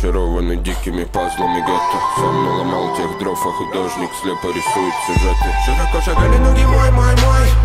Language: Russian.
зачарованный дикими пазлами гетто. Сам наломал тех дров, а художник слепо рисует сюжеты. Широко шагали ноги мой.